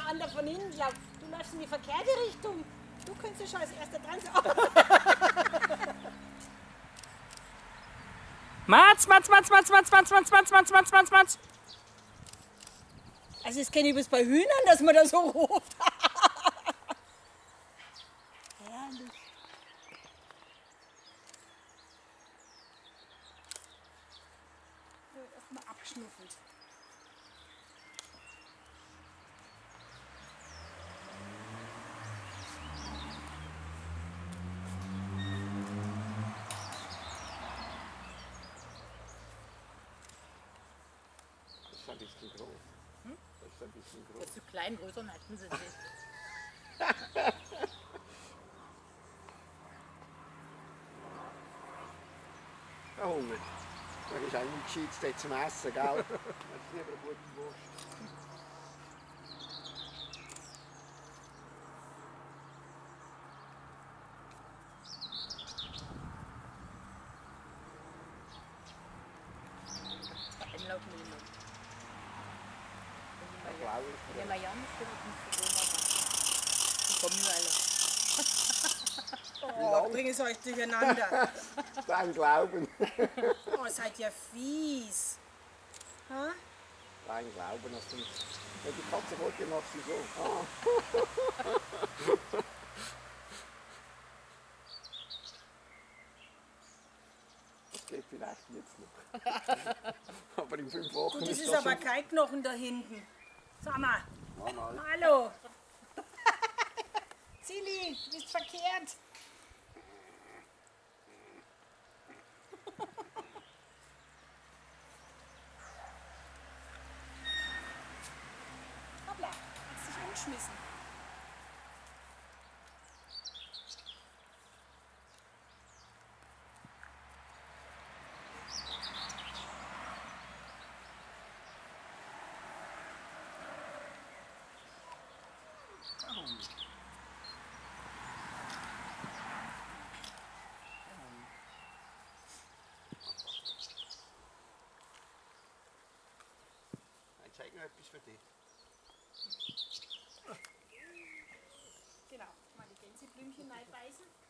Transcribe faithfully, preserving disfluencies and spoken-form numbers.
an, der von hinten läuft. Du läufst in die verkehrte Richtung. Du könntest ja schon als erster dran sein. Mats, Mats, Mats, Mats, Mats, Mats, Mats, Mats, Mats, Mats, Mats, Mats. Also das kenne ich bloß bei Hühnern, dass man da so ruft. Herrlich. Erstmal abschnuffelt. Das ist ein bisschen groß. Hm? Das ist ein bisschen groß. Das ist zu klein, größer merken sie nicht. Der Hunger. Das ist eigentlich gescheit dort zum Essen, gell? Das ist lieber eine gute Wurst. Einlaufen in den Mund. Blau Wenn die Marianne stimmt, dann ist es so. Die kommen nur alle. Oh, bring es euch durcheinander. Dein Glauben. Oh, seid ihr fies. Ha? Dein Glauben. Dass du, wenn die Katze wollte, dann machst du so. Ah. Das geht vielleicht jetzt noch. Aber in fünf Wochen Gut, das ist das aber schon... kein Knochen da hinten. Sag mal. Mama. Hallo. Silly, du bist verkehrt. Hoppla, hast dich umgeschmissen. Ich zeige noch etwas für dich. Genau, mal die Gänseblümchen reinbeißen.